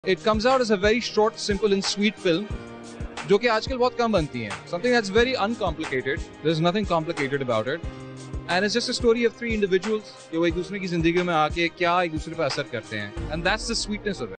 It comes out as a very short, simple and sweet film, जो कि आजकल बहुत कम बनती हैं. Something that's very uncomplicated. There's nothing complicated about it. And it's just a story of three individuals जो एक दूसरे की जिंदगी में आके क्या एक दूसरे पर असर करते हैं. And that's the sweetness of it.